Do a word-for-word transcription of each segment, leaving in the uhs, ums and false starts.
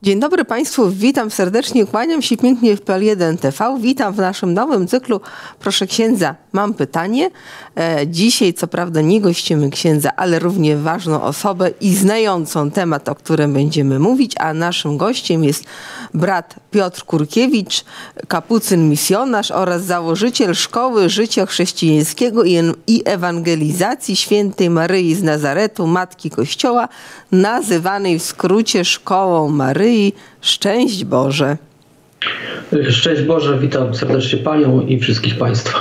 Dzień dobry Państwu, witam serdecznie, kłaniam się pięknie w P L jeden T V. Witam w naszym nowym cyklu Proszę Księdza, mam pytanie. E, dzisiaj co prawda nie gościmy księdza, ale równie ważną osobę i znającą temat, o którym będziemy mówić, a naszym gościem jest brat Piotr Kurkiewicz, kapucyn misjonarz oraz założyciel Szkoły Życia Chrześcijańskiego i, i Ewangelizacji Świętej Maryi z Nazaretu, Matki Kościoła, nazywanej w skrócie Szkołą Maryi. Szczęść Boże. Szczęść Boże, witam serdecznie Panią i wszystkich Państwa.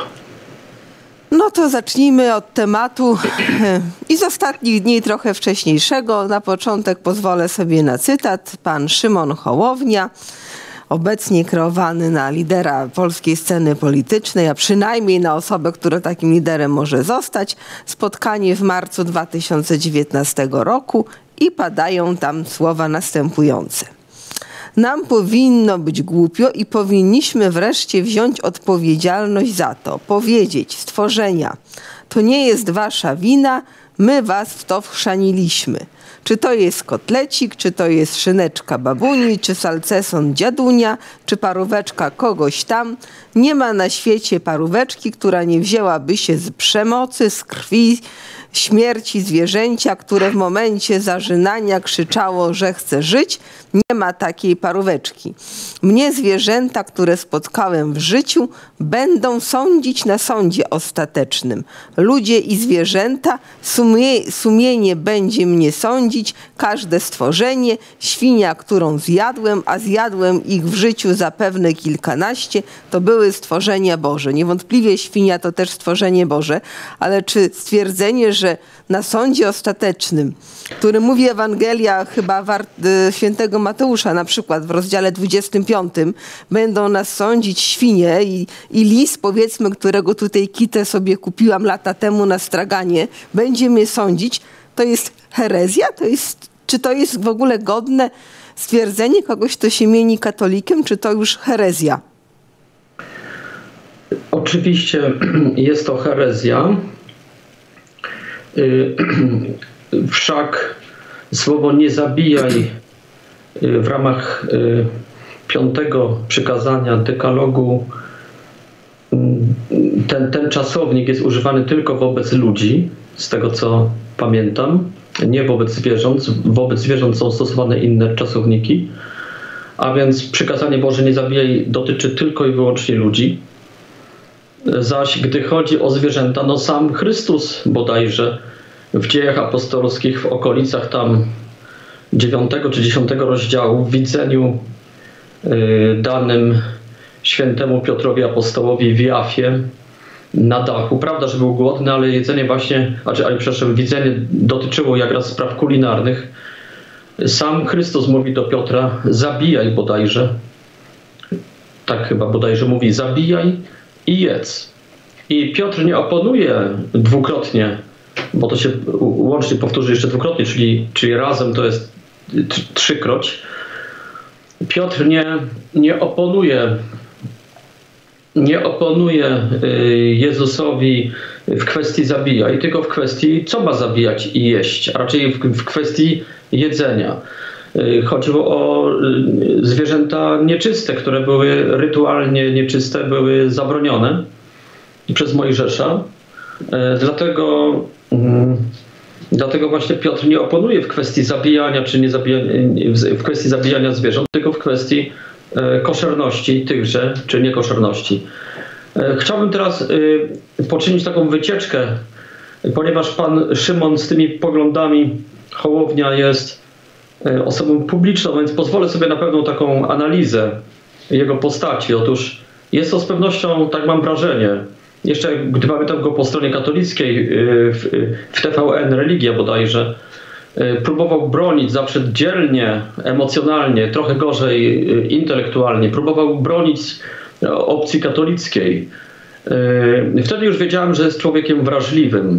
No to zacznijmy od tematu i z ostatnich dni trochę wcześniejszego. Na początek pozwolę sobie na cytat. Pan Szymon Hołownia, obecnie kreowany na lidera polskiej sceny politycznej, a przynajmniej na osobę, która takim liderem może zostać. Spotkanie w marcu dwa tysiące dziewiętnastego roku i padają tam słowa następujące. Nam powinno być głupio i powinniśmy wreszcie wziąć odpowiedzialność za to. Powiedzieć, stworzenia, to nie jest wasza wina, my was w to wchrzaniliśmy. Czy to jest kotlecik, czy to jest szyneczka babuni, czy salceson dziadunia, czy paróweczka kogoś tam. Nie ma na świecie paróweczki, która nie wzięłaby się z przemocy, z krwi, śmierci zwierzęcia, które w momencie zażynania krzyczało, że chce żyć. Nie ma takiej paróweczki. Mnie zwierzęta, które spotkałem w życiu, będą sądzić na sądzie ostatecznym. Ludzie i zwierzęta, sumie, sumienie będzie mnie sądzić, każde stworzenie, świnia, którą zjadłem, a zjadłem ich w życiu zapewne kilkanaście, to były stworzenia Boże. Niewątpliwie świnia to też stworzenie Boże, ale czy stwierdzenie, że na sądzie ostatecznym, który mówi Ewangelia chyba świętego Mateusza, na przykład w rozdziale dwudziestym piątym, będą nas sądzić świnie i, i lis, powiedzmy, którego tutaj kitę sobie kupiłam lata temu na straganie, będzie mnie sądzić, to jest herezja? To jest, czy to jest w ogóle godne stwierdzenie kogoś, kto się mieni katolikiem, czy to już herezja? Oczywiście jest to herezja. Wszak słowo nie zabijaj w ramach piątego przykazania dekalogu, ten, ten czasownik jest używany tylko wobec ludzi, z tego co pamiętam, nie wobec zwierząt. Wobec zwierząt są stosowane inne czasowniki, a więc przykazanie Boże nie zabijaj dotyczy tylko i wyłącznie ludzi. Zaś gdy chodzi o zwierzęta, no sam Chrystus bodajże w Dziejach Apostolskich w okolicach tam dziewiątego czy dziesiątego rozdziału w widzeniu y, danym świętemu Piotrowi Apostołowi w Jafie na dachu. Prawda, że był głodny, ale jedzenie właśnie, znaczy, ale przepraszam, widzenie dotyczyło jak raz spraw kulinarnych. Sam Chrystus mówi do Piotra, zabijaj bodajże, tak chyba bodajże mówi, zabijaj i jedz. I Piotr nie oponuje dwukrotnie, bo to się łącznie powtórzy jeszcze dwukrotnie, czyli, czyli razem to jest trzykroć. Piotr nie, nie oponuje nie oponuje Jezusowi w kwestii zabijaj, tylko w kwestii co ma zabijać i jeść, a raczej w, w kwestii jedzenia. Chodziło o zwierzęta nieczyste, które były rytualnie nieczyste, były zabronione przez Mojżesza. Dlatego, dlatego właśnie Piotr nie oponuje w kwestii zabijania czy nie zabijania, w kwestii zabijania zwierząt, tylko w kwestii koszerności tychże czy niekoszerności. Chciałbym teraz poczynić taką wycieczkę, ponieważ pan Szymon z tymi poglądami Hołownia jest osobą publiczną, więc pozwolę sobie na pewną taką analizę jego postaci. Otóż jest to z pewnością, tak mam wrażenie, jeszcze gdy pamiętam go po stronie katolickiej w, w T V N Religia bodajże, próbował bronić zawsze dzielnie, emocjonalnie, trochę gorzej intelektualnie, próbował bronić opcji katolickiej. Wtedy już wiedziałem, że jest człowiekiem wrażliwym,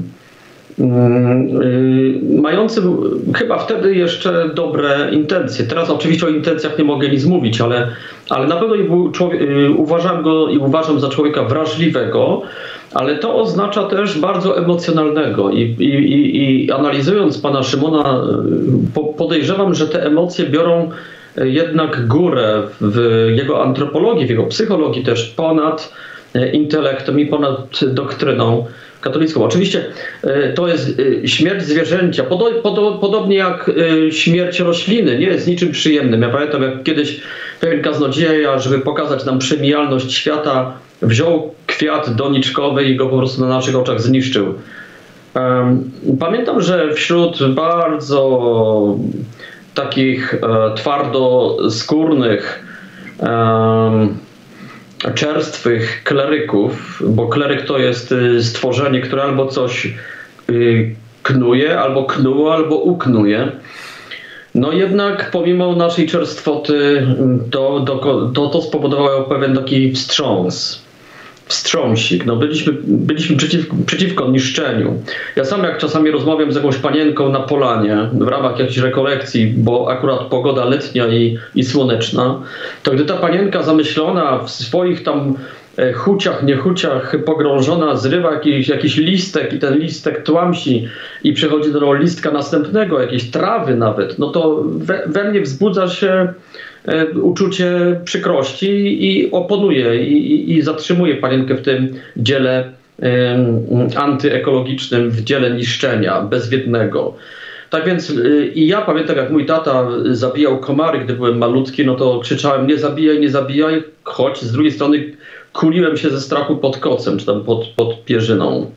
mającym chyba wtedy jeszcze dobre intencje. Teraz oczywiście o intencjach nie mogę nic mówić, ale, ale na pewno był człowiek, uważam go i uważam za człowieka wrażliwego, ale to oznacza też bardzo emocjonalnego i, i, i, i analizując pana Szymona podejrzewam, że te emocje biorą jednak górę w jego antropologii, w jego psychologii też ponad intelektem i ponad doktryną katolicką. Oczywiście to jest śmierć zwierzęcia, podobnie jak śmierć rośliny, nie jest niczym przyjemnym. Ja pamiętam, jak kiedyś pewien kaznodzieja, żeby pokazać nam przemijalność świata, wziął kwiat doniczkowy i go po prostu na naszych oczach zniszczył. Pamiętam, że wśród bardzo takich twardoskórnych, czerstwych kleryków, bo kleryk to jest stworzenie, które albo coś knuje, albo knuło, albo uknuje. No jednak pomimo naszej czerstwoty to, to, to, to spowodowało pewien taki wstrząs. Wstrząsik. No byliśmy, byliśmy przeciw, przeciwko niszczeniu. Ja sam jak czasami rozmawiam z jakąś panienką na polanie w ramach jakiejś rekolekcji, bo akurat pogoda letnia i, i słoneczna, to gdy ta panienka zamyślona w swoich tam chuciach, niechuciach pogrążona zrywa jakiś, jakiś listek i ten listek tłamsi i przechodzi do listka następnego, jakiejś trawy nawet, no to we, we mnie wzbudza się uczucie przykrości i oponuje i, i, i zatrzymuje panienkę w tym dziele y, antyekologicznym, w dziele niszczenia bezwiednego. Tak więc y, i ja pamiętam, jak mój tata zabijał komary, gdy byłem malutki, no to krzyczałem: nie zabijaj, nie zabijaj, choć z drugiej strony kuliłem się ze strachu pod kocem, czy tam pod, pod pierzyną.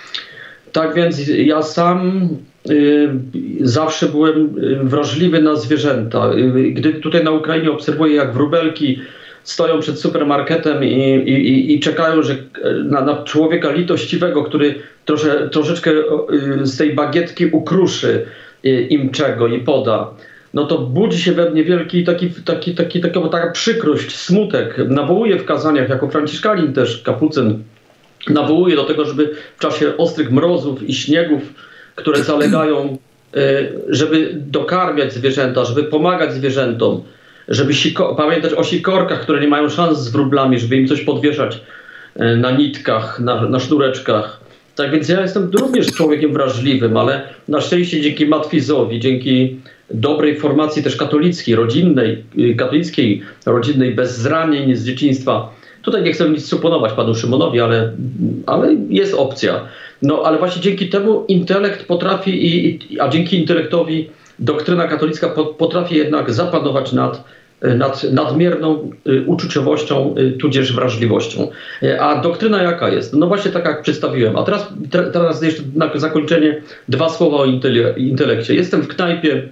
Tak więc ja sam y, zawsze byłem wrażliwy na zwierzęta. Y, gdy tutaj na Ukrainie obserwuję, jak wróbelki stoją przed supermarketem i, i, i czekają, że na, na człowieka litościwego, który trosze, troszeczkę y, z tej bagietki ukruszy y, im czego i poda, no to budzi się we mnie wielki taki, taki, taki, taka, taka przykrość, smutek. Nawołuje w kazaniach, jako franciszkanin też, kapucyn, nawołuje do tego, żeby w czasie ostrych mrozów i śniegów, które zalegają, żeby dokarmiać zwierzęta, żeby pomagać zwierzętom, żeby siko- pamiętać o sikorkach, które nie mają szans z wróblami, żeby im coś podwieszać na nitkach, na, na sznureczkach. Tak więc ja jestem również człowiekiem wrażliwym, ale na szczęście dzięki matwizowi, dzięki dobrej formacji też katolickiej, rodzinnej, katolickiej, rodzinnej, bez zranień z dzieciństwa. Tutaj nie chcę nic suponować panu Szymonowi, ale, ale jest opcja. No ale właśnie dzięki temu intelekt potrafi, i, a dzięki intelektowi doktryna katolicka potrafi jednak zapanować nad, nad nadmierną uczuciowością, tudzież wrażliwością. A doktryna jaka jest? No właśnie tak jak przedstawiłem. A teraz, teraz jeszcze na zakończenie dwa słowa o intelekcie. Jestem w knajpie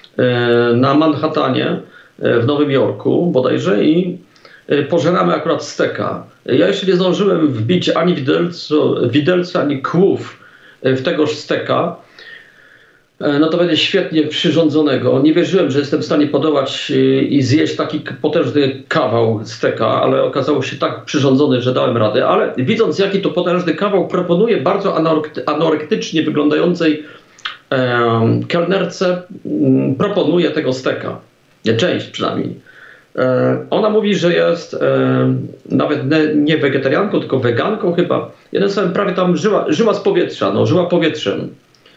na Manhattanie w Nowym Jorku bodajże i pożeramy akurat steka. Ja jeszcze nie zdążyłem wbić ani widelcu, widelca, ani kłów w tegoż steka. No to będzie świetnie przyrządzonego. Nie wierzyłem, że jestem w stanie podołać i zjeść taki potężny kawał steka, ale okazało się tak przyrządzony, że dałem radę. Ale widząc, jaki to potężny kawał proponuje bardzo anorektycznie wyglądającej um, kelnerce, um, proponuje tego steka. Część przynajmniej. Ona mówi, że jest e, nawet nie, nie wegetarianką, tylko weganką chyba. Jeden słowem prawie tam żyła, żyła z powietrza, no, żyła powietrzem.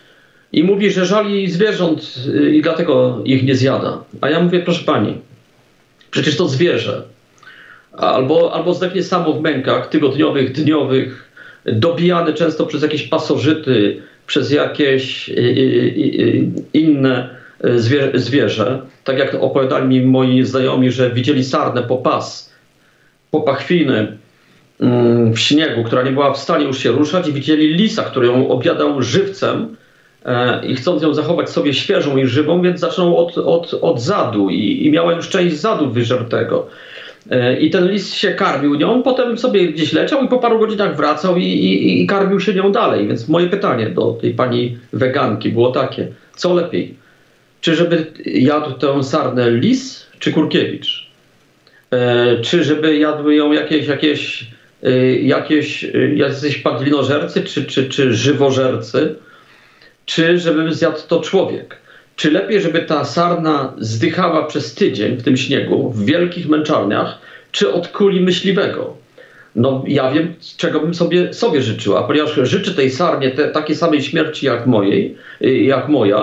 I mówi, że żali zwierząt y, i dlatego ich nie zjada. A ja mówię: proszę pani, przecież to zwierzę. Albo, albo zdechnie samo w mękach tygodniowych, dniowych, dobijane często przez jakieś pasożyty, przez jakieś y, y, y, inne Zwie, zwierzę. Tak jak opowiadali mi moi znajomi, że widzieli sarnę po pas, po pachwiny mm, w śniegu, która nie była w stanie już się ruszać, i widzieli lisa, który ją objadał żywcem e, i chcąc ją zachować sobie świeżą i żywą, więc zaczął od, od, od zadu i, i miała już część zadu wyżertego. E, I ten lis się karmił nią, potem sobie gdzieś leciał i po paru godzinach wracał i, i, i karmił się nią dalej. Więc moje pytanie do tej pani weganki było takie: co lepiej? Czy żeby jadł tę sarnę lis czy Kurkiewicz? E, czy żeby jadły ją jakieś, jakieś, e, jakieś e, jacyś padlinożercy czy, czy, czy żywożercy? Czy żeby zjadł to człowiek? Czy lepiej, żeby ta sarna zdychała przez tydzień w tym śniegu, w wielkich męczarniach, czy od kuli myśliwego? No ja wiem, czego bym sobie, sobie życzył, a ponieważ życzę tej sarnie te, takiej samej śmierci jak mojej, jak moja,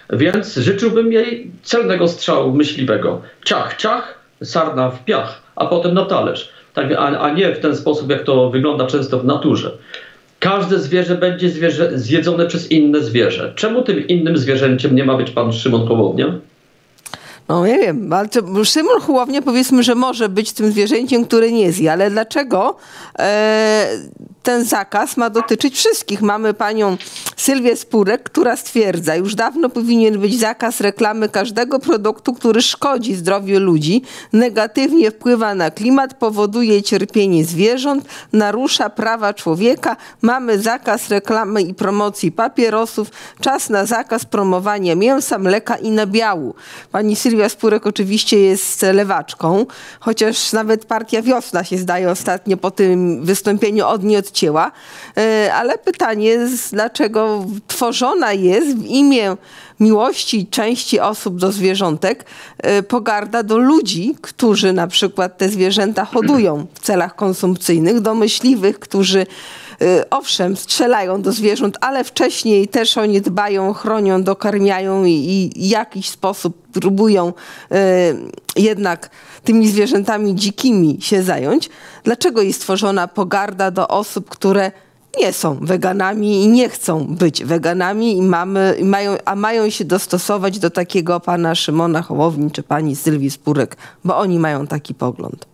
Więc życzyłbym jej celnego strzału myśliwego. Ciach, ciach, sarna w piach, a potem na talerz. Tak, a, a nie w ten sposób, jak to wygląda często w naturze. Każde zwierzę będzie zwierzę zjedzone przez inne zwierzę. Czemu tym innym zwierzęciem nie ma być pan Szymon Hołownia? No nie wiem, ale Szymon Hołownia powiedzmy, że może być tym zwierzęciem, które nie zje, ale dlaczego e, ten zakaz ma dotyczyć wszystkich? Mamy panią Sylwię Spurek, która stwierdza, już dawno powinien być zakaz reklamy każdego produktu, który szkodzi zdrowiu ludzi, negatywnie wpływa na klimat, powoduje cierpienie zwierząt, narusza prawa człowieka. Mamy zakaz reklamy i promocji papierosów, czas na zakaz promowania mięsa, mleka i nabiału. Pani Sylwia Spurek oczywiście jest lewaczką, chociaż nawet partia Wiosna się zdaje ostatnio po tym wystąpieniu od niej odcięła. Ale pytanie jest, dlaczego tworzona jest w imię miłości części osób do zwierzątek pogarda do ludzi, którzy na przykład te zwierzęta hodują w celach konsumpcyjnych, do myśliwych, którzy owszem, strzelają do zwierząt, ale wcześniej też o nie dbają, chronią, dokarmiają i, i w jakiś sposób próbują y, jednak tymi zwierzętami dzikimi się zająć. Dlaczego jest stworzona pogarda do osób, które nie są weganami i nie chcą być weganami i mamy, i mają, a mają się dostosować do takiego pana Szymona Hołowni czy pani Sylwii Spurek, bo oni mają taki pogląd?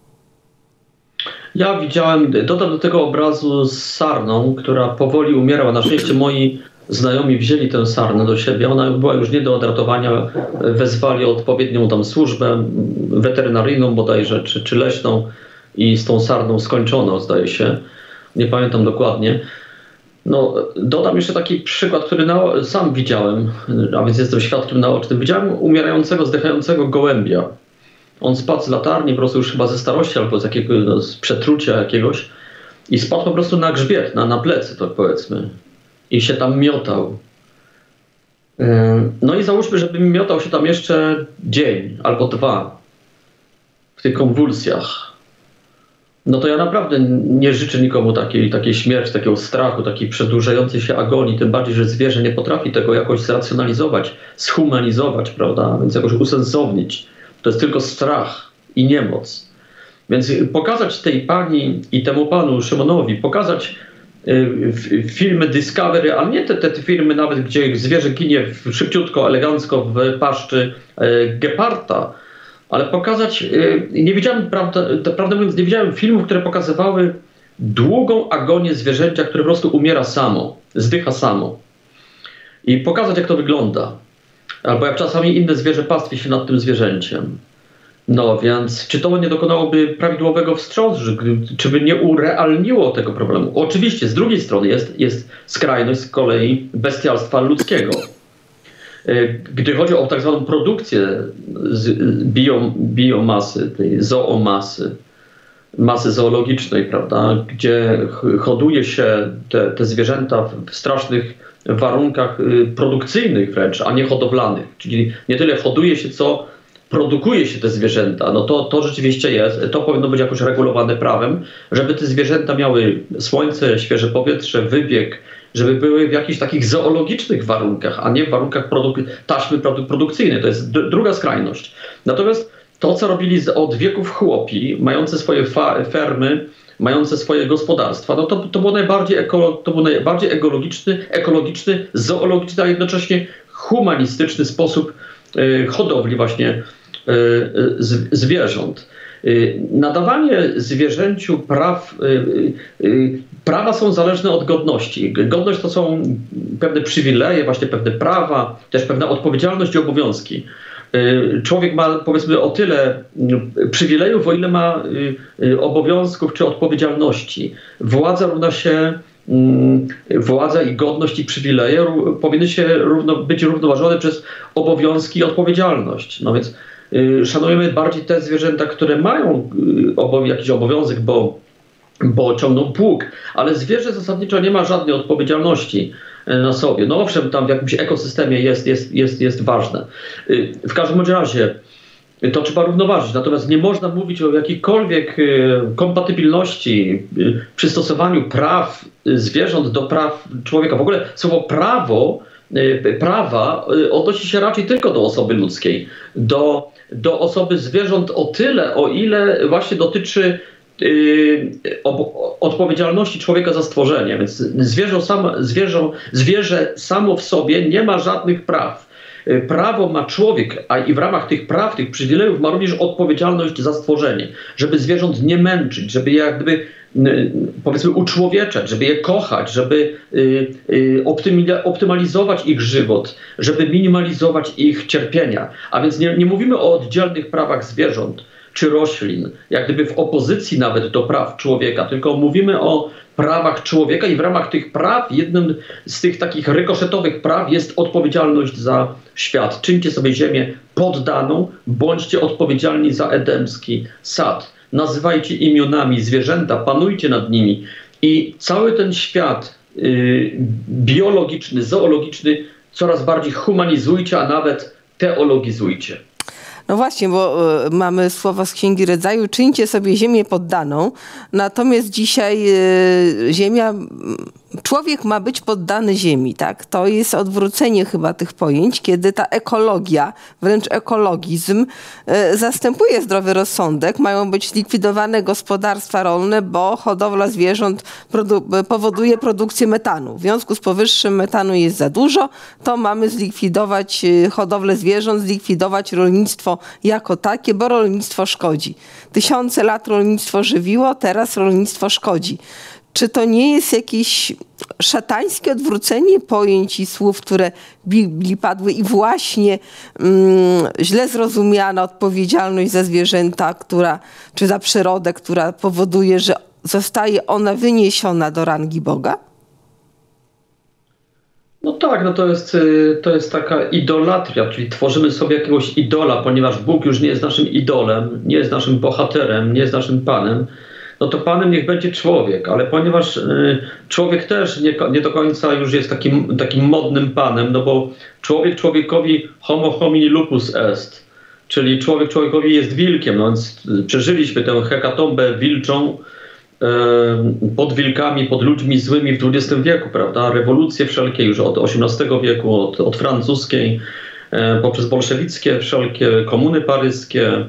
Ja widziałem, dodam do tego obrazu z sarną, która powoli umierała. Na szczęście moi znajomi wzięli tę sarnę do siebie. Ona była już nie do odratowania. Wezwali odpowiednią tam służbę weterynaryjną bodajże, czy, czy leśną i z tą sarną skończono, zdaje się. Nie pamiętam dokładnie. No, dodam jeszcze taki przykład, który na, sam widziałem, a więc jestem świadkiem naocznym. Widziałem umierającego, zdechającego gołębia. On spadł z latarni, po prostu już chyba ze starości albo z jakiegoś no, z przetrucia jakiegoś i spadł po prostu na grzbiet, na, na plecy, to powiedzmy. I się tam miotał. Yy, no i załóżmy, żeby miotał się tam jeszcze dzień albo dwa w tych konwulsjach. No to ja naprawdę nie życzę nikomu takiej, takiej śmierci, takiego strachu, takiej przedłużającej się agonii, tym bardziej, że zwierzę nie potrafi tego jakoś zracjonalizować, schumanizować, prawda, więc jakoś usensownić. To jest tylko strach i niemoc. Więc pokazać tej pani i temu panu Szymonowi, pokazać y, filmy Discovery, a nie te, te filmy nawet, gdzie zwierzę ginie szybciutko, elegancko w paszczy y, geparda, ale pokazać, y, nie widziałem, prawda, prawdę mówiąc, nie widziałem filmów, które pokazywały długą agonię zwierzęcia, które po prostu umiera samo, zdycha samo. I pokazać, jak to wygląda. Albo jak czasami inne zwierzę pastwi się nad tym zwierzęciem. No więc, czy to nie dokonałoby prawidłowego wstrząsu, czy by nie urealniło tego problemu? Oczywiście, z drugiej strony jest, jest skrajność z kolei bestialstwa ludzkiego. Gdy chodzi o tak zwaną produkcję bio, biomasy, tej zoomasy, masy zoologicznej, prawda, gdzie hoduje się te, te zwierzęta w strasznych warunkach produkcyjnych wręcz, a nie hodowlanych. Czyli nie tyle hoduje się, co produkuje się te zwierzęta. No to, to rzeczywiście jest, to powinno być jakoś regulowane prawem, żeby te zwierzęta miały słońce, świeże powietrze, wybieg, żeby były w jakichś takich zoologicznych warunkach, a nie w warunkach produk- taśmy produ- produkcyjnej. To jest d- druga skrajność. Natomiast to, co robili z, od wieków chłopi, mające swoje fa- fermy, mające swoje gospodarstwa, no to, to, było najbardziej ekolo- to był najbardziej ekologiczny, ekologiczny, zoologiczny, a jednocześnie humanistyczny sposób y, hodowli właśnie y, y, z, zwierząt. Y, nadawanie zwierzęciu praw, y, y, prawa są zależne od godności. Godność to są pewne przywileje, właśnie pewne prawa, też pewna odpowiedzialność i obowiązki. Człowiek ma, powiedzmy, o tyle przywilejów, o ile ma obowiązków czy odpowiedzialności. Władza równa się, władza i godność i przywileje powinny się równo, być równoważone przez obowiązki i odpowiedzialność. No więc szanujemy bardziej te zwierzęta, które mają jakiś obowiązek, bo, bo ciągną pług, ale zwierzę zasadniczo nie ma żadnej odpowiedzialności na sobie. No owszem, tam w jakimś ekosystemie jest, jest, jest, jest ważne. W każdym razie to trzeba równoważyć. Natomiast nie można mówić o jakiejkolwiek kompatybilności, przystosowaniu praw zwierząt do praw człowieka. W ogóle słowo prawo prawa odnosi się raczej tylko do osoby ludzkiej, do, do osoby zwierząt o tyle, o ile właśnie dotyczy yy, o, odpowiedzialności człowieka za stworzenie. Więc zwierzę, samo, zwierzę, zwierzę samo w sobie nie ma żadnych praw. Prawo ma człowiek, a i w ramach tych praw, tych przywilejów ma również odpowiedzialność za stworzenie, żeby zwierząt nie męczyć, żeby je jak gdyby, powiedzmy, uczłowieczać, żeby je kochać, żeby optymalizować ich żywot, żeby minimalizować ich cierpienia. A więc nie, nie mówimy o oddzielnych prawach zwierząt czy roślin, jak gdyby w opozycji nawet do praw człowieka, tylko mówimy o prawach człowieka i w ramach tych praw, jednym z tych takich rykoszetowych praw jest odpowiedzialność za świat. Czyńcie sobie ziemię poddaną, bądźcie odpowiedzialni za edemski sad. Nazywajcie imionami zwierzęta, panujcie nad nimi. I cały ten świat yy, biologiczny, zoologiczny coraz bardziej humanizujcie, a nawet teologizujcie. No właśnie, bo y, mamy słowa z Księgi Rodzaju, czyńcie sobie ziemię poddaną, natomiast dzisiaj y, ziemia, człowiek ma być poddany ziemi, tak? To jest odwrócenie chyba tych pojęć, kiedy ta ekologia, wręcz ekologizm y, zastępuje zdrowy rozsądek. Mają być zlikwidowane gospodarstwa rolne, bo hodowla zwierząt produ- powoduje produkcję metanu. W związku z powyższym metanu jest za dużo, to mamy zlikwidować y, hodowlę zwierząt, zlikwidować rolnictwo jako takie, bo rolnictwo szkodzi. Tysiące lat rolnictwo żywiło, teraz rolnictwo szkodzi. Czy to nie jest jakieś szatańskie odwrócenie pojęć i słów, które w Biblii padły i właśnie mm, źle zrozumiana odpowiedzialność za zwierzęta, która, czy za przyrodę, która powoduje, że zostaje ona wyniesiona do rangi Boga? No tak, no to jest, to jest taka idolatria, czyli tworzymy sobie jakiegoś idola, ponieważ Bóg już nie jest naszym idolem, nie jest naszym bohaterem, nie jest naszym Panem, no to Panem niech będzie człowiek, ale ponieważ y, człowiek też nie, nie do końca już jest takim, takim modnym Panem, no bo człowiek człowiekowi homo homini lupus est, czyli człowiek człowiekowi jest wilkiem, no więc przeżyliśmy tę hekatombę wilczą, pod wilkami, pod ludźmi złymi w dwudziestym wieku, prawda? Rewolucje wszelkie już od osiemnastego wieku, od, od francuskiej, e, poprzez bolszewickie wszelkie, komuny paryskie, e,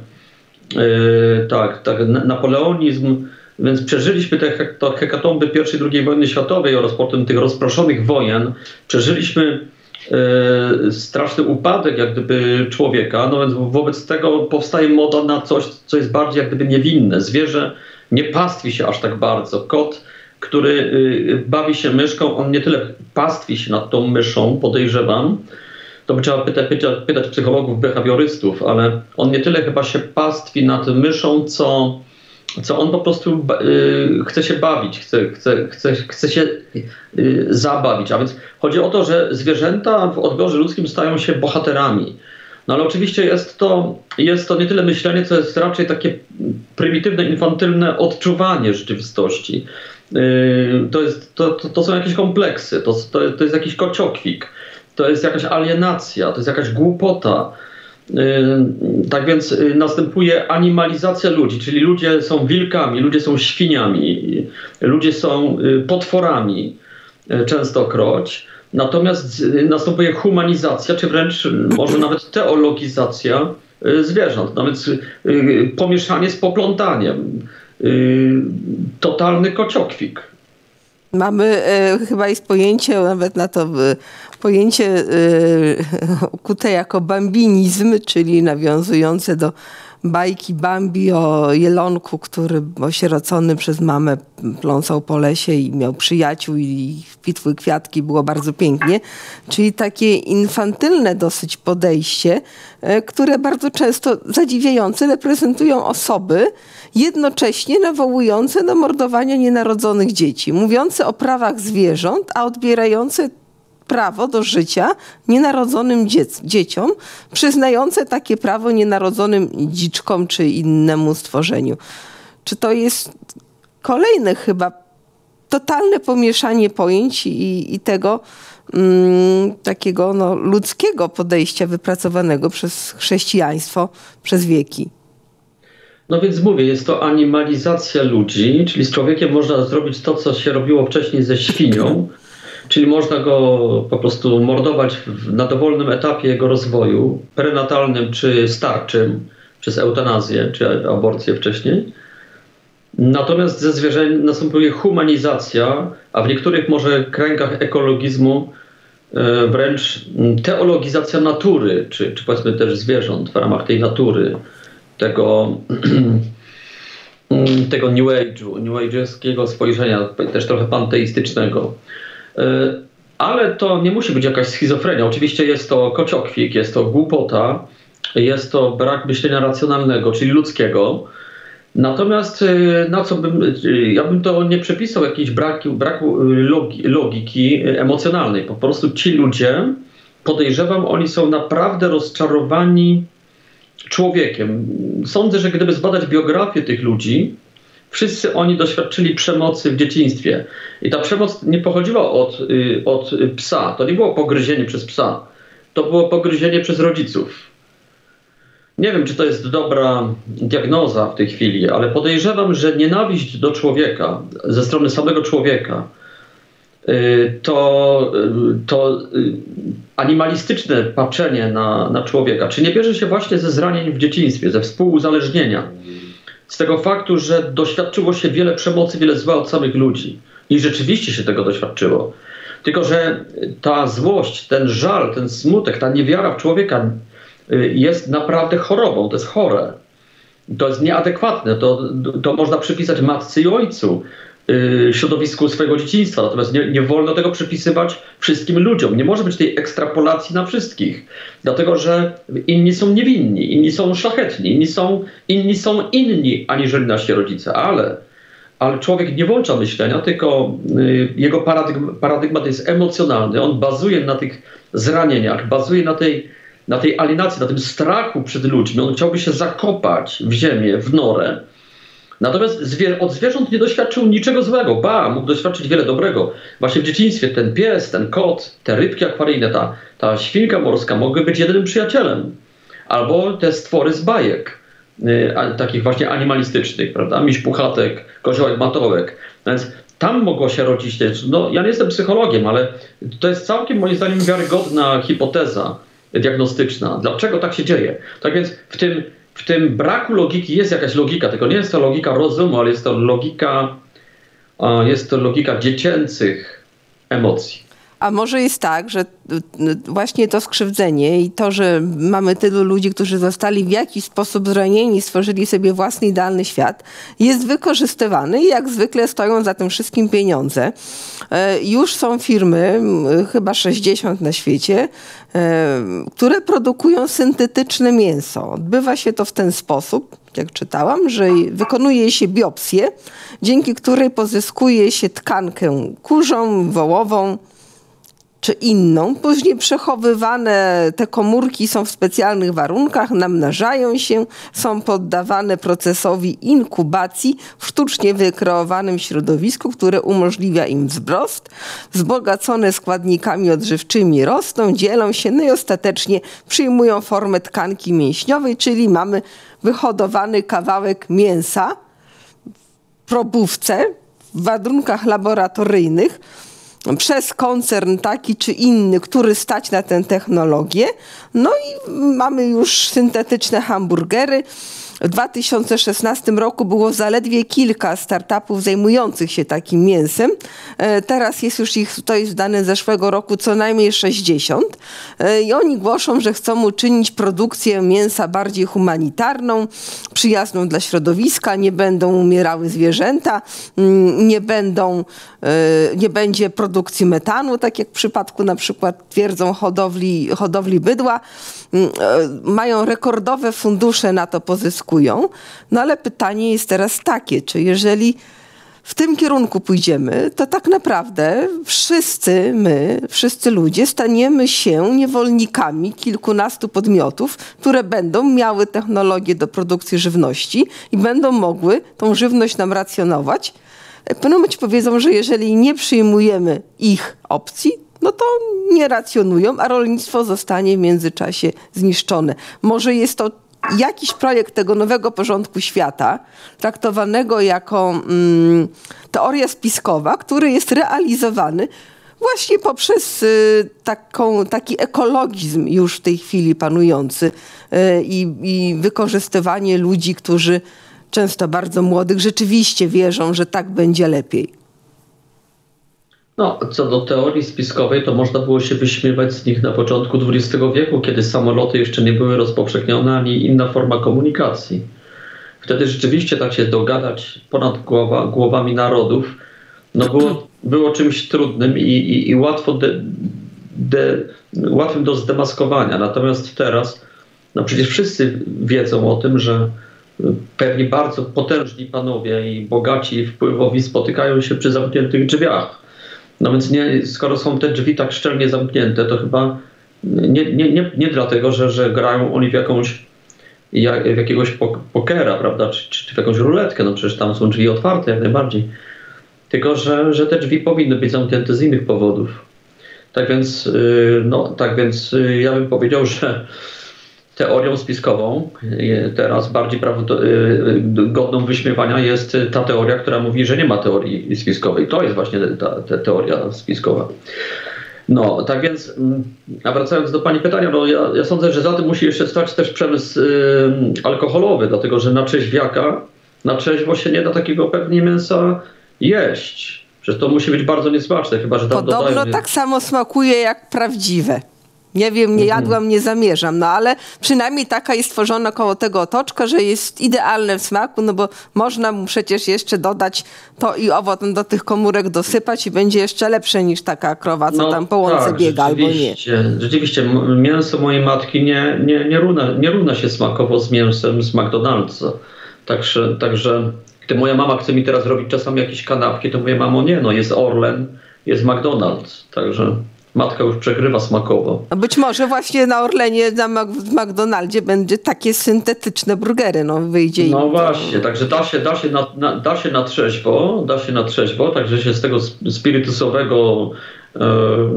tak, tak, napoleonizm, więc przeżyliśmy te, te hekatomby pierwszej i drugiej wojny światowej oraz potem tych rozproszonych wojen, przeżyliśmy e, straszny upadek jak gdyby człowieka, no więc wobec tego powstaje moda na coś, co jest bardziej jak gdyby niewinne. Zwierzę nie pastwi się aż tak bardzo. Kot, który y, bawi się myszką, on nie tyle pastwi się nad tą myszą, podejrzewam, to by trzeba pytać, pytać, pytać psychologów, behawiorystów, ale on nie tyle chyba się pastwi nad myszą, co, co on po prostu y, chce się bawić, chce, chce, chce, chce się y, zabawić. A więc chodzi o to, że zwierzęta w odbiorze ludzkim stają się bohaterami. No ale oczywiście jest to, jest to nie tyle myślenie, co jest raczej takie prymitywne, infantylne odczuwanie rzeczywistości. Yy, to, jest, to, to, to są jakieś kompleksy, to, to, to jest jakiś kociokwik, to jest jakaś alienacja, to jest jakaś głupota. Yy, tak więc yy, następuje animalizacja ludzi, czyli ludzie są wilkami, ludzie są świniami, ludzie są yy, potworami yy, częstokroć. Natomiast następuje humanizacja, czy wręcz może nawet teologizacja zwierząt. No więc pomieszanie z poplątaniem. Totalny kociokwik. Mamy e, chyba jest pojęcie, nawet na to e, pojęcie e, ukute jako bambinizm, czyli nawiązujące do bajki Bambi o jelonku, który osierocony przez mamę pląsał po lesie i miał przyjaciół i kwitły kwiatki, było bardzo pięknie. Czyli takie infantylne dosyć podejście, które bardzo często zadziwiające reprezentują osoby jednocześnie nawołujące do mordowania nienarodzonych dzieci, mówiące o prawach zwierząt, a odbierające prawo do życia nienarodzonym dziec- dzieciom, przyznające takie prawo nienarodzonym dziczkom czy innemu stworzeniu. Czy to jest kolejne chyba totalne pomieszanie pojęć i, i tego mm, takiego no, ludzkiego podejścia wypracowanego przez chrześcijaństwo przez wieki? No więc mówię, jest to animalizacja ludzi, czyli z człowiekiem można zrobić to, co się robiło wcześniej ze świnią, czyli można go po prostu mordować na dowolnym etapie jego rozwoju, prenatalnym czy starczym, przez eutanazję czy aborcję wcześniej. Natomiast ze zwierzęć następuje humanizacja, a w niektórych może kręgach ekologizmu wręcz teologizacja natury, czy, czy powiedzmy też zwierząt w ramach tej natury, tego, tego New Age'u, New Age'owskiego spojrzenia, też trochę panteistycznego. Ale to nie musi być jakaś schizofrenia. Oczywiście jest to kociokwik, jest to głupota, jest to brak myślenia racjonalnego, czyli ludzkiego. Natomiast na co bym, ja bym to nie przepisał jakiejś braku, braku logi, logiki emocjonalnej. Po prostu ci ludzie, podejrzewam, oni są naprawdę rozczarowani człowiekiem. Sądzę, że gdyby zbadać biografię tych ludzi, wszyscy oni doświadczyli przemocy w dzieciństwie. I ta przemoc nie pochodziła od, od psa. To nie było pogryzienie przez psa. To było pogryzienie przez rodziców. Nie wiem, czy to jest dobra diagnoza w tej chwili, ale podejrzewam, że nienawiść do człowieka, ze strony samego człowieka, to, to animalistyczne patrzenie na, na człowieka, czy nie bierze się właśnie ze zranień w dzieciństwie, ze współuzależnienia, z tego faktu, że doświadczyło się wiele przemocy, wiele zła od samych ludzi i rzeczywiście się tego doświadczyło. Tylko że ta złość, ten żal, ten smutek, ta niewiara w człowieka jest naprawdę chorobą, to jest chore. To jest nieadekwatne, to, to można przypisać matce i ojcu, yy, środowisku swojego dzieciństwa, natomiast nie, nie wolno tego przypisywać wszystkim ludziom. Nie może być tej ekstrapolacji na wszystkich, dlatego że inni są niewinni, inni są szlachetni, inni są, inni są inni aniżeli nasi rodzice, ale, ale człowiek nie włącza myślenia, tylko yy, jego paradygm, paradygmat jest emocjonalny, on bazuje na tych zranieniach, bazuje na tej na tej alienacji, na tym strachu przed ludźmi. On chciałby się zakopać w ziemię, w norę. Natomiast zwier- od zwierząt nie doświadczył niczego złego. Ba, mógł doświadczyć wiele dobrego. Właśnie w dzieciństwie ten pies, ten kot, te rybki akwaryjne, ta, ta świnka morska mogły być jedynym przyjacielem. Albo te stwory z bajek, yy, a, takich właśnie animalistycznych, prawda? Miś puchatek, koziołek matołek. Więc tam mogło się rodzić też. No, ja nie jestem psychologiem, ale to jest całkiem moim zdaniem wiarygodna hipoteza diagnostyczna. Dlaczego tak się dzieje? Tak więc w tym, w tym braku logiki jest jakaś logika, tylko nie jest to logika rozumu, ale jest to logika, jest to logika dziecięcych emocji. A może jest tak, że właśnie to skrzywdzenie i to, że mamy tylu ludzi, którzy zostali w jakiś sposób zranieni, stworzyli sobie własny idealny świat, jest wykorzystywany i jak zwykle stoją za tym wszystkim pieniądze. Już są firmy, chyba sześćdziesiąt na świecie, które produkują syntetyczne mięso. Odbywa się to w ten sposób, jak czytałam, że wykonuje się biopsję, dzięki której pozyskuje się tkankę kurzą, wołową, czy inną. Później przechowywane te komórki są w specjalnych warunkach, namnażają się, są poddawane procesowi inkubacji w sztucznie wykreowanym środowisku, które umożliwia im wzrost. Wzbogacone składnikami odżywczymi rosną, dzielą się, no i ostatecznie przyjmują formę tkanki mięśniowej, czyli mamy wyhodowany kawałek mięsa w probówce w warunkach laboratoryjnych, przez koncern taki czy inny, który stać na tę technologię. No i mamy już syntetyczne hamburgery. W dwa tysiące szesnastym roku było zaledwie kilka startupów zajmujących się takim mięsem. Teraz jest już ich, to jest dane z zeszłego roku, co najmniej sześćdziesiąt. I oni głoszą, że chcą uczynić produkcję mięsa bardziej humanitarną, przyjazną dla środowiska, nie będą umierały zwierzęta, nie będą, nie będzie produkcji metanu, tak jak w przypadku na przykład twierdzą hodowli, hodowli bydła. Mają rekordowe fundusze na to pozyskują. No ale pytanie jest teraz takie, czy jeżeli w tym kierunku pójdziemy, to tak naprawdę wszyscy my, wszyscy ludzie staniemy się niewolnikami kilkunastu podmiotów, które będą miały technologię do produkcji żywności i będą mogły tą żywność nam racjonować. W pewnym momencie powiedzą, że jeżeli nie przyjmujemy ich opcji, no to nie racjonują, a rolnictwo zostanie w międzyczasie zniszczone. Może jest to jakiś projekt tego nowego porządku świata, traktowanego jako mm, teoria spiskowa, który jest realizowany właśnie poprzez taką, taki ekologizm już w tej chwili panujący i, i wykorzystywanie ludzi, którzy często bardzo młodych rzeczywiście wierzą, że tak będzie lepiej. No, co do teorii spiskowej, to można było się wyśmiewać z nich na początku dwudziestego wieku, kiedy samoloty jeszcze nie były rozpowszechnione, ani inna forma komunikacji. Wtedy rzeczywiście tak się dogadać ponad głowa, głowami narodów, no było, było czymś trudnym i, i, i łatwo de, de, łatwym do zdemaskowania. Natomiast teraz, no przecież wszyscy wiedzą o tym, że pewnie bardzo potężni panowie i bogaci i wpływowi spotykają się przy zamkniętych drzwiach. No więc nie, skoro są te drzwi tak szczelnie zamknięte, to chyba nie, nie, nie, nie dlatego, że, że grają oni w jakąś jak, w jakiegoś pokera, prawda, czy, czy, czy w jakąś ruletkę, no przecież tam są drzwi otwarte jak najbardziej. Tylko, że, że te drzwi powinny być zamknięte z innych powodów. Tak więc, no, tak więc ja bym powiedział, że teorią spiskową teraz bardziej godną wyśmiewania jest ta teoria, która mówi, że nie ma teorii spiskowej. To jest właśnie ta, ta teoria spiskowa. No, tak więc, a wracając do pani pytania, no ja, ja sądzę, że za tym musi jeszcze stać też przemysł y, alkoholowy, dlatego że na trzeźwiaka, na trzeźwo się nie da takiego pewnie mięsa jeść. Przecież to musi być bardzo niesmaczne, chyba że tam Podobno dodają... tak samo smakuje jak prawdziwe. Nie wiem, nie jadłam, nie zamierzam, no ale przynajmniej taka jest stworzona koło tego otoczka, że jest idealne w smaku, no bo można mu przecież jeszcze dodać to i owo do tych komórek dosypać i będzie jeszcze lepsze niż taka krowa, co no, tam po łące tak, biega albo nie. Rzeczywiście, mięso mojej matki nie, nie, nie, równa, nie równa się smakowo z mięsem z McDonald'sa. Także, także gdy moja mama chce mi teraz robić czasami jakieś kanapki, to mówię, mamo, nie, no jest Orlen, jest McDonald's, także... Matka już przegrywa smakowo. Być może właśnie na Orlenie, na w McDonaldzie będzie takie syntetyczne burgery, no wyjdzie. No to... właśnie, także da się, da się, na, na, da się na trzeźwo, da się na trzeźwo, także się z tego spirytusowego e, e,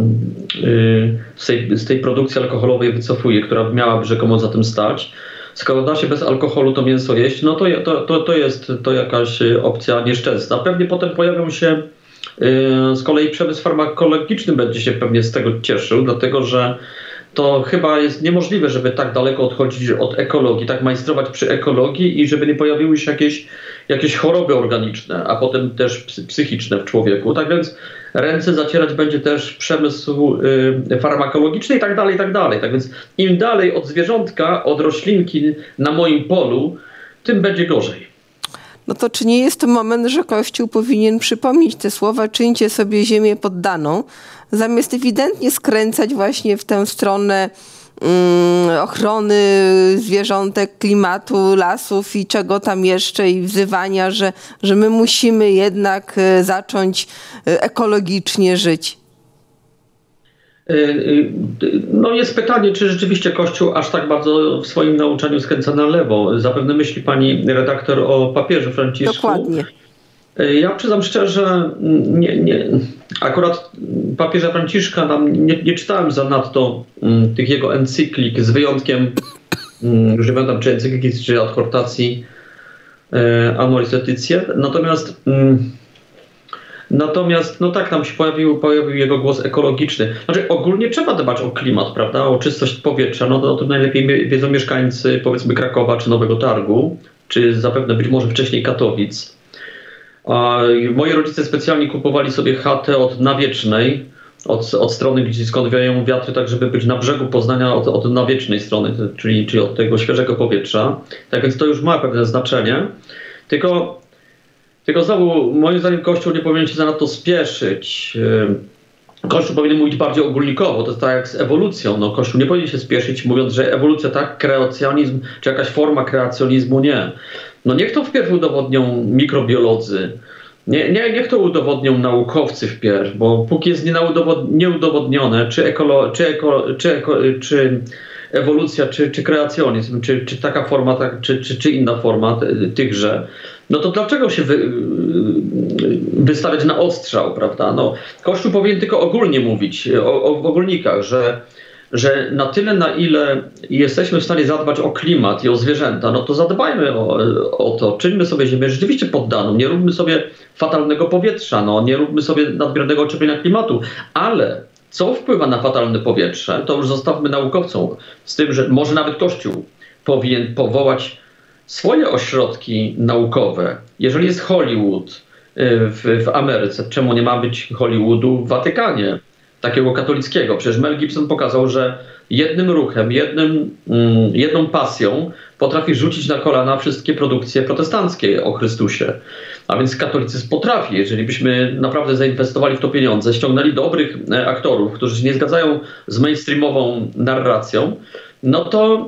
z, tej, z tej produkcji alkoholowej wycofuje, która miałaby rzekomo za tym stać. Skoro da się bez alkoholu to mięso jeść, no to, to, to, to jest to jakaś opcja nieszczęsna. Pewnie potem pojawią się z kolei przemysł farmakologiczny będzie się pewnie z tego cieszył, dlatego że to chyba jest niemożliwe, żeby tak daleko odchodzić od ekologii, tak majstrować przy ekologii i żeby nie pojawiły się jakieś, jakieś choroby organiczne, a potem też psychiczne w człowieku. Tak więc ręce zacierać będzie też przemysł y, farmakologiczny i tak dalej, i tak dalej. Tak więc im dalej od zwierzątka, od roślinki na moim polu, tym będzie gorzej. No to czy nie jest to moment, że Kościół powinien przypomnieć te słowa, czyńcie sobie ziemię poddaną, zamiast ewidentnie skręcać właśnie w tę stronę um, ochrony zwierzątek, klimatu, lasów i czego tam jeszcze i wzywania, że, że my musimy jednak zacząć ekologicznie żyć? No jest pytanie, czy rzeczywiście Kościół aż tak bardzo w swoim nauczaniu skręca na lewo. Zapewne myśli pani redaktor o papieżu Franciszku. Dokładnie. Ja przyznam szczerze, nie, nie, akurat papieża Franciszka tam nie, nie czytałem zanadto um, tych jego encyklik, z wyjątkiem, um, już nie pamiętam, czy encykliki, czy adhortacji e, Amoris Laetitia. Natomiast um, Natomiast, no tak, tam się pojawił, pojawił jego głos ekologiczny. Znaczy, ogólnie trzeba dbać o klimat, prawda, o czystość powietrza. No to o tym najlepiej wiedzą mieszkańcy, powiedzmy, Krakowa czy Nowego Targu, czy zapewne być może wcześniej Katowic. A moi rodzice specjalnie kupowali sobie chatę od Nawiecznej, od, od strony, gdzie skąd wieją wiatry, tak żeby być na brzegu Poznania od, od Nawiecznej strony, czyli, czyli od tego świeżego powietrza. Tak więc to już ma pewne znaczenie. Tylko... Tylko znowu, moim zdaniem Kościół nie powinien się zanadto spieszyć. Kościół powinien mówić bardziej ogólnikowo, to jest tak jak z ewolucją. No, Kościół nie powinien się spieszyć, mówiąc, że ewolucja tak, kreacjonizm, czy jakaś forma kreacjonizmu nie. No niech to wpierw udowodnią mikrobiolodzy, nie, nie, niech to udowodnią naukowcy wpierw, bo póki jest nieudowodnione, czy, ekolo, czy, eko, czy, eko, czy ewolucja, czy, czy kreacjonizm, czy, czy taka forma, tak, czy, czy, czy inna forma tychże, no to dlaczego się wy, wystawiać na odstrzał, prawda? No, Kościół powinien tylko ogólnie mówić, o, o ogólnikach, że, że na tyle, na ile jesteśmy w stanie zadbać o klimat i o zwierzęta, no to zadbajmy o, o to, czyńmy sobie ziemię rzeczywiście poddaną, nie róbmy sobie fatalnego powietrza, no, nie róbmy sobie nadmiernego ocieplenia klimatu, ale co wpływa na fatalne powietrze, to już zostawmy naukowcom, z tym, że może nawet Kościół powinien powołać swoje ośrodki naukowe. Jeżeli jest Hollywood w, w Ameryce, czemu nie ma być Hollywoodu w Watykanie, takiego katolickiego? Przecież Mel Gibson pokazał, że jednym ruchem, jednym, mm, jedną pasją potrafi rzucić na kolana wszystkie produkcje protestanckie o Chrystusie. A więc katolicyzm potrafi, jeżeli byśmy naprawdę zainwestowali w to pieniądze, ściągnęli dobrych aktorów, którzy się nie zgadzają z mainstreamową narracją, no to,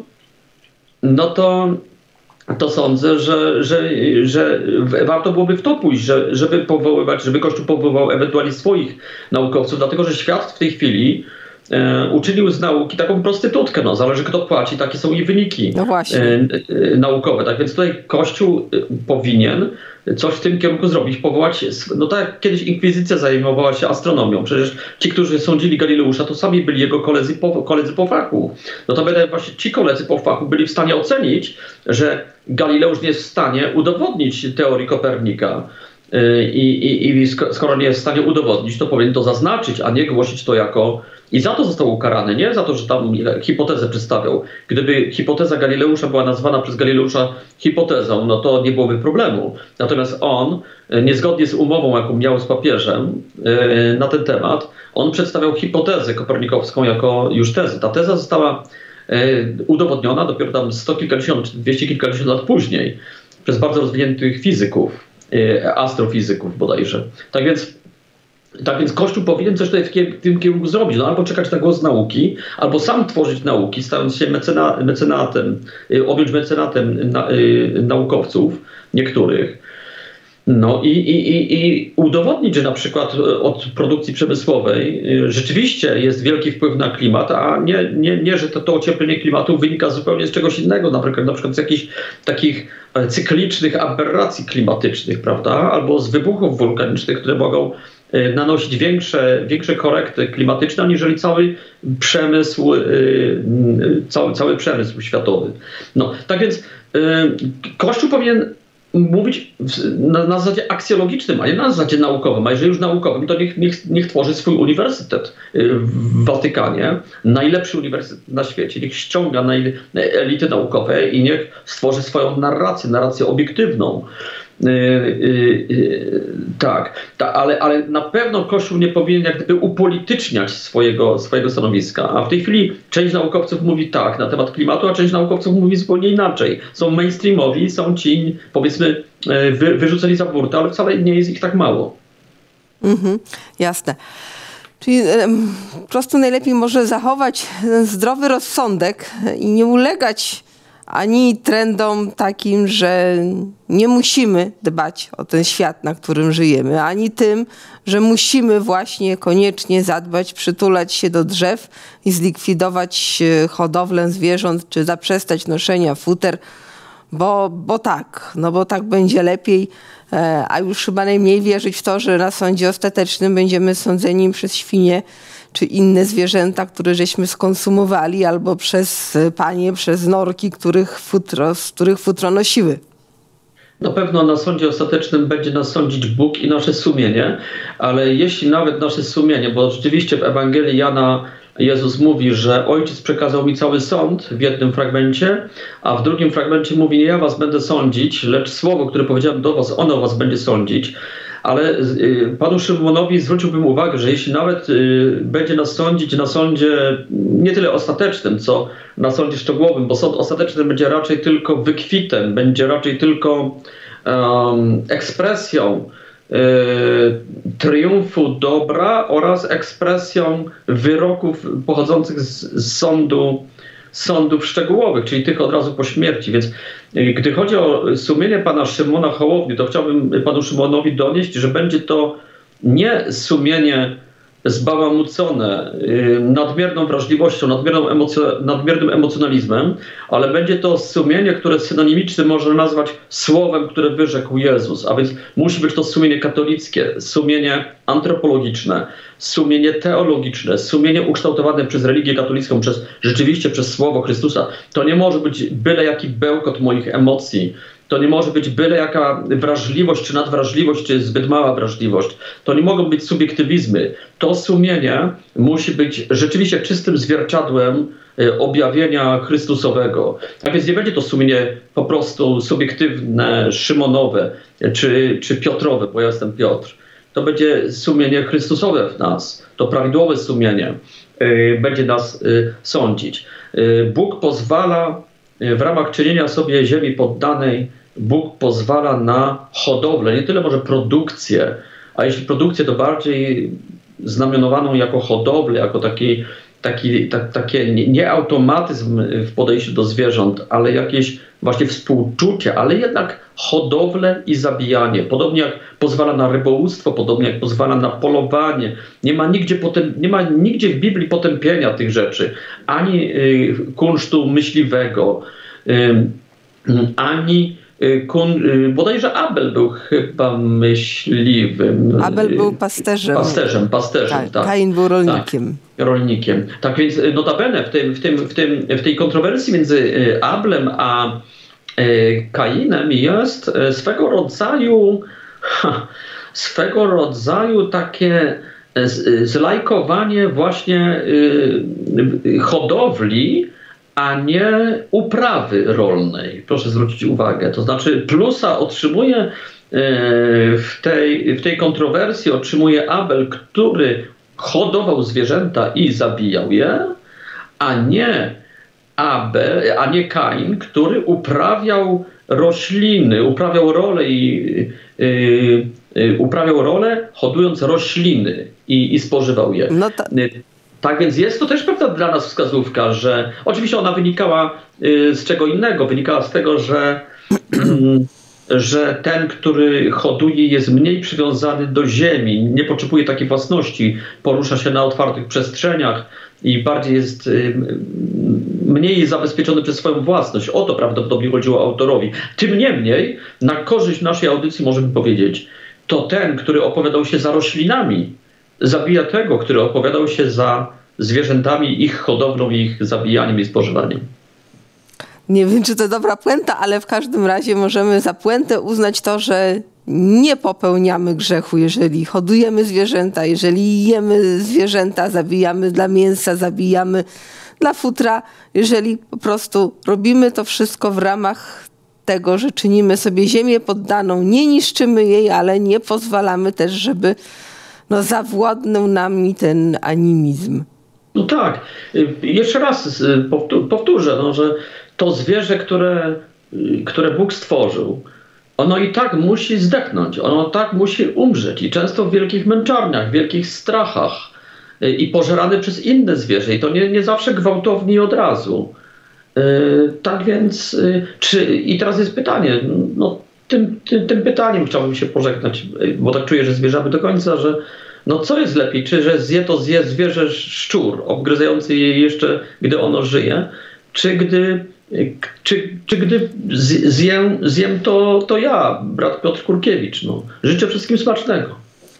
no to, to sądzę, że, że, że warto byłoby w to pójść, że, żeby powoływać, żeby Kościół powoływał ewentualnie swoich naukowców, dlatego że świat w tej chwili e, uczynił z nauki taką prostytutkę. No, zależy kto płaci, takie są jej wyniki no właśnie. e, e, naukowe. Tak więc tutaj Kościół powinien coś w tym kierunku zrobić, powołać, no tak jak kiedyś inkwizycja zajmowała się astronomią. Przecież ci, którzy sądzili Galileusza, to sami byli jego koledzy po, koledzy po fachu. No to będę właśnie ci koledzy po fachu byli w stanie ocenić, że Galileusz nie jest w stanie udowodnić teorii Kopernika. I, i, i skoro nie jest w stanie udowodnić, to powinien to zaznaczyć, a nie głosić to jako... I za to został ukarany, nie za to, że tam hipotezę przedstawiał. Gdyby hipoteza Galileusza była nazwana przez Galileusza hipotezą, no to nie byłoby problemu. Natomiast on, niezgodnie z umową, jaką miał z papieżem yy, na ten temat, on przedstawiał hipotezę kopernikowską jako już tezę. Ta teza została yy, udowodniona dopiero tam sto kilkadziesiąt, czy dwieście kilkadziesiąt lat później przez bardzo rozwiniętych fizyków, yy, astrofizyków bodajże. Tak więc Tak więc Kościół powinien coś tutaj w tym kierunku zrobić. No, albo czekać na głos nauki, albo sam tworzyć nauki, stając się mecena, mecenatem, objąć mecenatem na, y, naukowców niektórych. No i, i, i, i udowodnić, że na przykład od produkcji przemysłowej rzeczywiście jest wielki wpływ na klimat, a nie, nie, nie że to, to ocieplenie klimatu wynika zupełnie z czegoś innego, na przykład, na przykład z jakichś takich cyklicznych aberracji klimatycznych, prawda? Albo z wybuchów wulkanicznych, które mogą nanosić większe, większe korekty klimatyczne, aniżeli cały przemysł, cały, cały przemysł światowy. No, tak więc Kościół powinien mówić na, na zasadzie aksjologicznym, a nie na zasadzie naukowym. A jeżeli już naukowym, to niech, niech, niech tworzy swój uniwersytet w Watykanie, najlepszy uniwersytet na świecie, niech ściąga na elity naukowe i niech stworzy swoją narrację, narrację obiektywną. Yy, yy, yy, tak, ta, ale, ale na pewno Kościół nie powinien jak gdyby upolityczniać swojego, swojego stanowiska. A w tej chwili część naukowców mówi tak na temat klimatu, a część naukowców mówi zupełnie inaczej. Są mainstreamowi, są ci, powiedzmy, wy, wyrzuceni za burtę, ale wcale nie jest ich tak mało. Mhm, jasne. Czyli po prostu najlepiej może zachować zdrowy rozsądek i nie ulegać ani trendom takim, że nie musimy dbać o ten świat, na którym żyjemy, ani tym, że musimy właśnie koniecznie zadbać, przytulać się do drzew i zlikwidować hodowlę zwierząt, czy zaprzestać noszenia futer, bo, bo tak, no bo tak będzie lepiej, a już chyba najmniej wierzyć w to, że na sądzie ostatecznym będziemy sądzeni przez świnie, czy inne zwierzęta, które żeśmy skonsumowali, albo przez panie, przez norki, których futro, z których futro nosiły. Na pewno na sądzie ostatecznym będzie nas sądzić Bóg i nasze sumienie, ale jeśli nawet nasze sumienie, bo rzeczywiście w Ewangelii Jana Jezus mówi, że Ojciec przekazał mi cały sąd w jednym fragmencie, a w drugim fragmencie mówi, nie ja was będę sądzić, lecz słowo, które powiedziałem do was, ono was będzie sądzić. Ale y, panu Szymonowi zwróciłbym uwagę, że jeśli nawet y, będzie nas sądzić na sądzie nie tyle ostatecznym, co na sądzie szczegółowym, bo sąd ostateczny będzie raczej tylko wykwitem, będzie raczej tylko um, ekspresją y, triumfu dobra oraz ekspresją wyroków pochodzących z, z sądu sądów szczegółowych, czyli tych od razu po śmierci. Więc gdy chodzi o sumienie pana Szymona Hołowni, to chciałbym panu Szymonowi donieść, że będzie to nie sumienie zbałamucone nadmierną wrażliwością, nadmierną emocjo- nadmiernym emocjonalizmem, ale będzie to sumienie, które synonimicznie można nazwać słowem, które wyrzekł Jezus. A więc musi być to sumienie katolickie, sumienie antropologiczne, sumienie teologiczne, sumienie ukształtowane przez religię katolicką, przez, rzeczywiście przez Słowo Chrystusa. To nie może być byle jaki bełkot moich emocji. To nie może być byle jaka wrażliwość, czy nadwrażliwość, czy zbyt mała wrażliwość. To nie mogą być subiektywizmy. To sumienie musi być rzeczywiście czystym zwierciadłem objawienia Chrystusowego. Tak więc nie będzie to sumienie po prostu subiektywne, szymonowe, czy, czy Piotrowe, bo ja jestem Piotr. To będzie sumienie Chrystusowe w nas. To prawidłowe sumienie będzie nas sądzić. Bóg pozwala w ramach czynienia sobie ziemi poddanej, Bóg pozwala na hodowlę, nie tyle może produkcję, a jeśli produkcję, to bardziej znamionowaną jako hodowlę, jako taki, taki, tak, takie nie automatyzm w podejściu do zwierząt, ale jakieś właśnie współczucie, ale jednak hodowlę i zabijanie. Podobnie jak pozwala na rybołówstwo, podobnie jak pozwala na polowanie. Nie ma nigdzie, potem, nie ma nigdzie w Biblii potępienia tych rzeczy. Ani y, kunsztu myśliwego, y, ani y, kun, y, bodajże Abel był chyba myśliwym. Abel był pasterzem. Pasterzem, pasterzem, tak. tak. Kain był rolnikiem. Tak, rolnikiem. Tak więc notabene w, tym, w, tym, w, tym, w tej kontrowersji między Ablem a Kainem jest swego rodzaju ha, swego rodzaju takie zlajkowanie właśnie y, hodowli, a nie uprawy rolnej. Proszę zwrócić uwagę. To znaczy plusa otrzymuje y, w, tej, w tej kontrowersji otrzymuje Abel, który hodował zwierzęta i zabijał je, a nie Abel, a nie Kain, który uprawiał rośliny, uprawiał rolę i yy, yy, uprawiał rolę, hodując rośliny i, i spożywał je. No ta... Tak więc jest to też pewna dla nas wskazówka, że oczywiście ona wynikała yy, z czego innego, wynikała z tego, że yy, że ten, który hoduje, jest mniej przywiązany do ziemi, nie potrzebuje takiej własności, porusza się na otwartych przestrzeniach i bardziej jest mniej zabezpieczony przez swoją własność. O to prawdopodobnie chodziło autorowi. Tym niemniej, na korzyść naszej audycji możemy powiedzieć, to ten, który opowiadał się za roślinami, zabija tego, który opowiadał się za zwierzętami, ich hodowlą, ich zabijaniem i spożywaniem. Nie wiem, czy to dobra puenta, ale w każdym razie możemy za puentę uznać to, że nie popełniamy grzechu, jeżeli hodujemy zwierzęta, jeżeli jemy zwierzęta, zabijamy dla mięsa, zabijamy dla futra, jeżeli po prostu robimy to wszystko w ramach tego, że czynimy sobie ziemię poddaną, nie niszczymy jej, ale nie pozwalamy też, żeby no, zawładnął nami ten animizm. No tak. Jeszcze raz powtórzę, no, że to zwierzę, które, które Bóg stworzył, ono i tak musi zdechnąć, ono tak musi umrzeć i często w wielkich męczarniach, w wielkich strachach i pożerane przez inne zwierzę i to nie, nie zawsze gwałtownie i od razu. Yy, tak więc, yy, czy, i teraz jest pytanie, no tym, tym, tym pytaniem chciałbym się pożegnać, bo tak czuję, że zmierzamy do końca, że no co jest lepiej, czy że zje to zje zwierzę szczur, obgryzający je jeszcze, gdy ono żyje, czy gdy Czy, czy gdy zjem, zjem to, to ja, brat Piotr Kurkiewicz. No. Życzę wszystkim smacznego.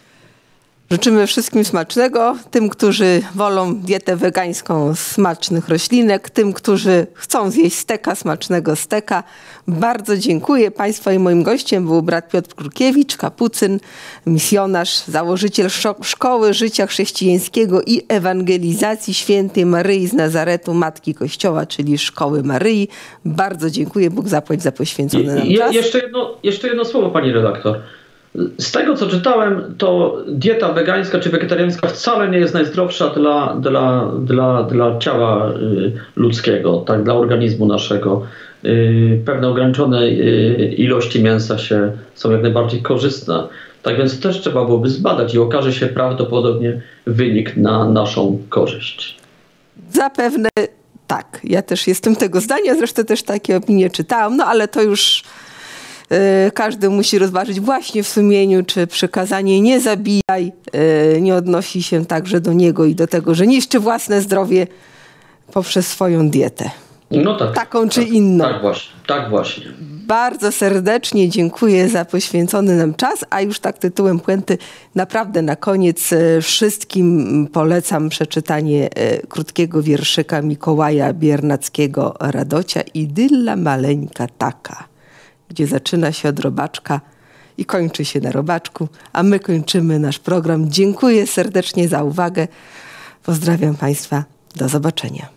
Życzymy wszystkim smacznego. Tym, którzy wolą dietę wegańską, smacznych roślinek. Tym, którzy chcą zjeść steka, smacznego steka. Bardzo dziękuję Państwu i moim gościem był brat Piotr Kurkiewicz, kapucyn, misjonarz, założyciel Szkoły Życia Chrześcijańskiego i Ewangelizacji Świętej Maryi z Nazaretu, Matki Kościoła, czyli Szkoły Maryi. Bardzo dziękuję. Bóg zapłać za poświęcony nam Je, czas. Jeszcze jedno, jeszcze jedno słowo, pani redaktor. Z tego, co czytałem, to dieta wegańska czy wegetariańska wcale nie jest najzdrowsza dla, dla, dla, dla ciała ludzkiego, tak, dla organizmu naszego. Pewne ograniczone ilości mięsa się są jak najbardziej korzystne. Tak więc też trzeba byłoby zbadać i okaże się prawdopodobnie wynik na naszą korzyść. Zapewne tak. Ja też jestem tego zdania, zresztą też takie opinie czytałam, no ale to już Każdy musi rozważyć właśnie w sumieniu, czy przykazanie nie zabijaj nie odnosi się także do niego i do tego, że niszczy własne zdrowie poprzez swoją dietę. No tak. Taką czy tak, inną. Tak właśnie, tak właśnie. Bardzo serdecznie dziękuję za poświęcony nam czas, a już tak tytułem puenty naprawdę na koniec wszystkim polecam przeczytanie krótkiego wierszyka Mikołaja Biernackiego Radocia Idylla maleńka taka, gdzie zaczyna się od robaczka i kończy się na robaczku, a my kończymy nasz program. Dziękuję serdecznie za uwagę. Pozdrawiam Państwa. Do zobaczenia.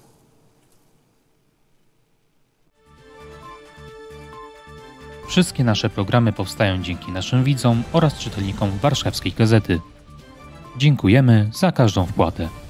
Wszystkie nasze programy powstają dzięki naszym widzom oraz czytelnikom Warszawskiej Gazety. Dziękujemy za każdą wpłatę.